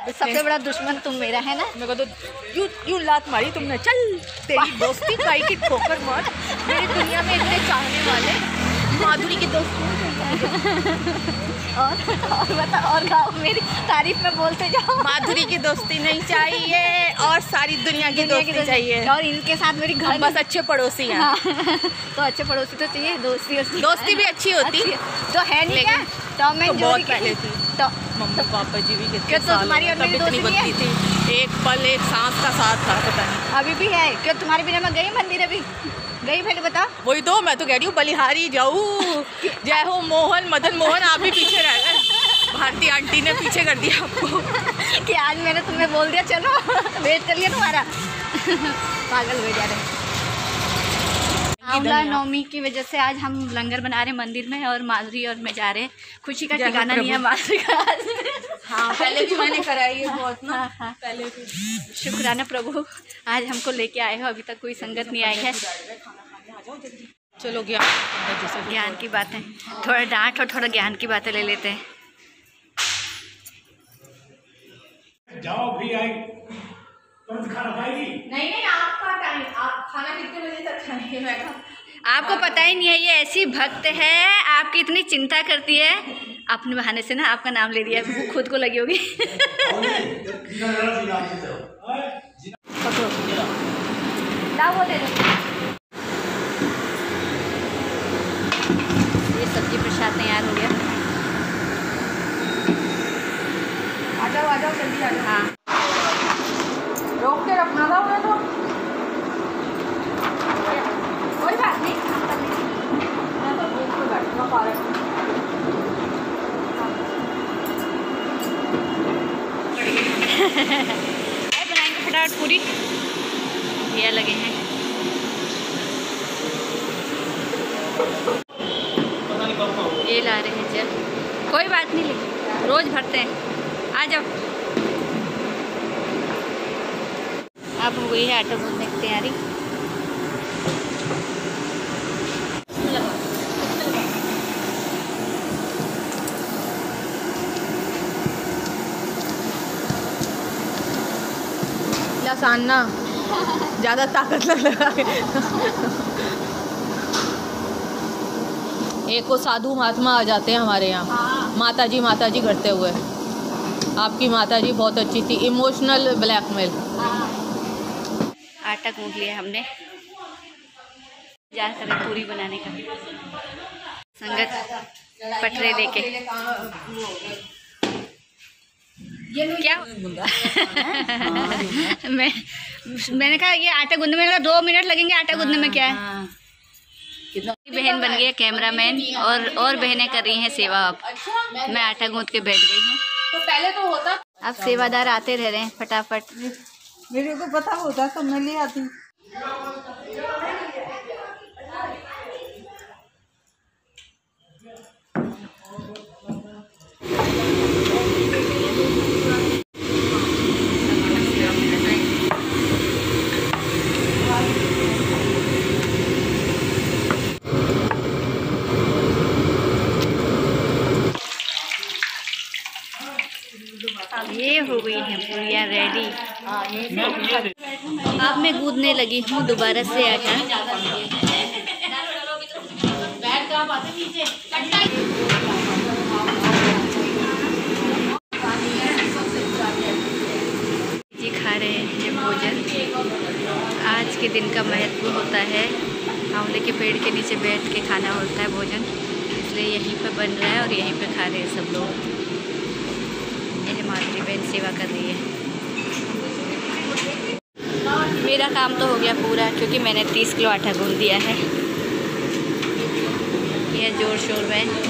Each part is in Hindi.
सबसे बड़ा दुश्मन तुम मेरा है ना। मेरे को तो यूं लात मारी तुमने, चल तेरी दोस्ती काई की ठोकर मार। मेरी दुनिया में इतने चाहने वाले, माधुरी की दोस्ती। और बता, और गाओ, मेरी तारीफ में बोलते जाओ। माधुरी की दोस्ती नहीं चाहिए और सारी दुनिया की दोस्ती चाहिए, और इनके साथ मेरी घर बस अच्छे पड़ोसी हैं। हाँ। तो अच्छे पड़ोसी तो चाहिए, दोस्ती भी अच्छी होती तो है नहीं क्या? टॉम एंड बहुत जेरी पहले थी। तो मम्मी पापा जी भी क्या तो तुम्हारी और मेरी दोस्ती इतनी बनती थी, एक पल एक सांस का साथ था, पता नहीं अभी भी है क्या? तुम्हारे बिना मैं गई मंदिर अभी गई? पहले बताओ। वही तो मैं तो कह रही हूँ, बलिहारी जाऊँ। जय हो मोहन, मदन मोहन, आप भी पीछे रह गए। भारती आंटी ने पीछे कर दिया आपको कि आज मैंने तुम्हें बोल दिया चलो वेट कर लिया तुम्हारा। पागल हो जा रहे। आंवला नवमी की वजह से आज हम लंगर बना रहे मंदिर में, और माधुरी और मैं जा रहे हैं। खुशी का ठिकाना नहीं है माधुरी का। हाँ, पहले भी मैंने कराई है बहुत ना। हाँ। पहले भी। शुक्राना प्रभु, आज हमको लेके आए हो। अभी तक कोई संगत नहीं आई है। चलो ज्ञान की बातें, थोड़ा डांट और थोड़ा ज्ञान की बातें ले लेते हैं। जाओ भी आई तुरंत खाना खाएगी? नहीं, आपका टाइम, आप खाना कितने बजे तक खाएंगे? मैं आपको पता ही नहीं है, ये ऐसी भक्त है, आपकी इतनी चिंता करती है। अपने बहाने से ना आपका नाम ले दिया, वो खुद को लगी होगी। वो दे दो। ये सब्जी प्रसाद तैयार हो गया। आ जाओ जल्दी आ जाओ। हाँ, रोक के रखना था उन्हें तो। कोई बात नहीं। मैं तो भूख पे बैठूंगा पार्क में। बनाएंगे फटाफट पूरी। ये लगे हैं। ये ला रहे हैं जल। कोई बात नहीं, लेकिन रोज भरते हैं। आ जाओ। अब हो गई है आटा गूंदने की तैयारी। आसान ना, ज़्यादा ताकत न लगा। एक को साधु महात्मा आ जाते हैं हमारे यहाँ। हाँ। माता जी करते हुए। आपकी माता जी बहुत अच्छी थी, इमोशनल ब्लैकमेल। आटा गूंद लिया हमने, जा करें पूरी बनाने का। संगत पटरे लेके क्या मैंने कहा ये आटा गूंदने में 2 मिनट लगेंगे। आटा गूंदने में क्या है? बहन बन गई है कैमरामैन, और बहनें कर रही हैं सेवा। अब मैं आटा गूंद के बैठ गई हूँ। तो पहले तो होता, अब सेवादार आते रह रहे हैं फटाफट। मेरे को पता होता तो मैं ले आती। ये हो गई है पूरियाँ रेडी। अब मैं गूंदने लगी हूँ दोबारा से आटा। जी खा रहे हैं भोजन। आज के दिन का महत्व होता है, आंवले के पेड़ के नीचे बैठ के खाना होता है भोजन, इसलिए यहीं पर बन रहा है और यहीं पे खा रहे हैं सब लोग। ये माधुरी बहन सेवा कर रही है। मेरा काम तो हो गया पूरा, क्योंकि मैंने 30 किलो आटा गूंद दिया है। यह जोर शोर में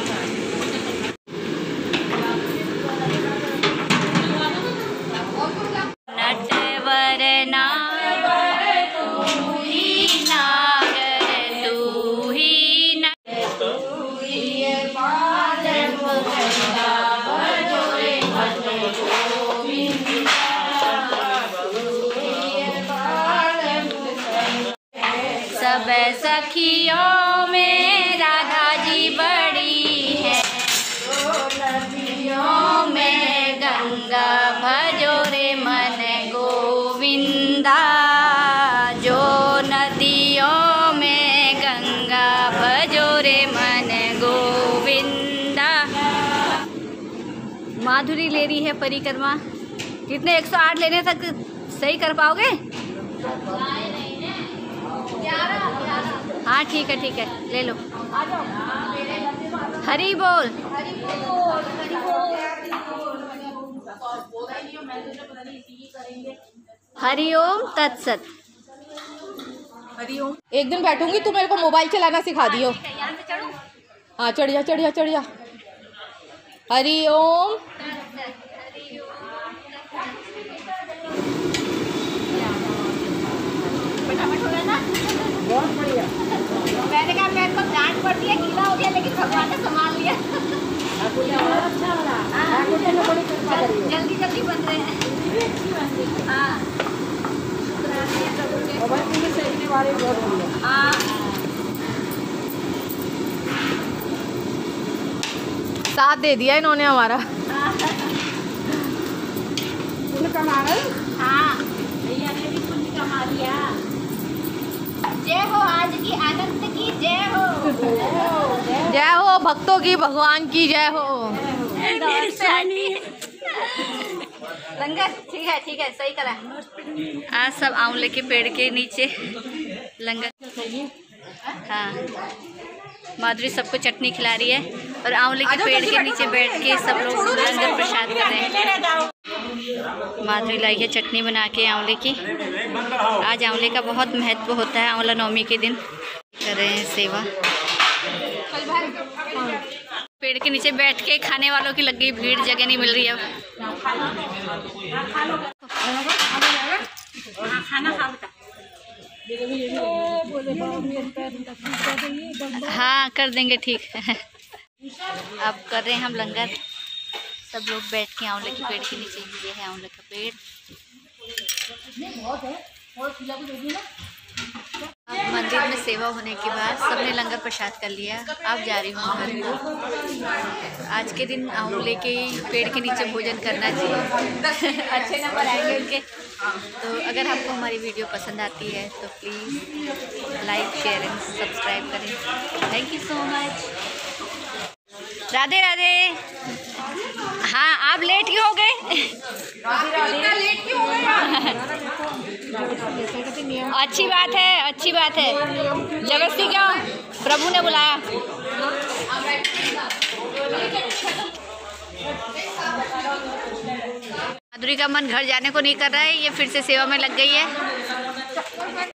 सब सखियों में राधा जी बड़ी है, नदियों में गंगा भजो रे मन गोविंदा, जो नदियों में गंगा, भजो रे मन गोविंदा। माधुरी ले रही है परिक्रमा। कितने 108 लेने तक सही कर पाओगे? हाँ ठीक है ले लो। हरी बोल। हरि ओम तत्सत। हरिओम। एक दिन बैठूंगी, तू मेरे को मोबाइल चलाना सिखा दियो। हाँ चढ़ जा। हरि ओम। बहुत बढ़िया। मैंने कहा मेरे को गांठ पड़ती है, गीला हो गया, लेकिन भगवान ने संभाल लिया। जल्दी बन रहे हैं। हाँ साथ दे दिया इन्होंने हमारा। हाँ भैया ने भी कुछ कमा लिया। जय हो आज की आनंद की जय हो। जय हो भक्तों की, भगवान की जय हो। लंगर ठीक है सही करा। आज सब आंवले के पेड़ के नीचे लंगर। हाँ माधुरी सबको चटनी खिला रही है और आंवले के पेड़ के नीचे बैठ के सब लोग लंगर प्रसाद कर रहे हैं। माधुरी लाई है चटनी बना के आंवले की। आज आंवले का बहुत महत्व होता है। आंवला नवमी के दिन कर रहे हैं सेवा। पेड़ के नीचे बैठ के खाने वालों की लग गई भीड़, जगह नहीं मिल रही है। हाँ कर देंगे ठीक है। अब कर रहे हैं हम लंगर। सब लोग बैठ के आंवले के पेड़ के नीचे। ये है आंवले का पेड़। अब मंदिर में सेवा होने के बाद सबने लंगर प्रसाद कर लिया। अब जा रही हूँ घर को। आज के दिन आंवले के पेड़ के नीचे भोजन करना चाहिए। अच्छे नंबर आएंगे उनके। तो अगर आपको हमारी वीडियो पसंद आती है तो please like share and subscribe करें। Thank you so much. Radhe Radhe. हाँ आप लेट क्यों हो गए? अच्छी बात है। जबरदस्ती क्यों? प्रभु ने बुलाया। माधुरी का मन घर जाने को नहीं कर रहा है। ये फिर से सेवा में लग गई है।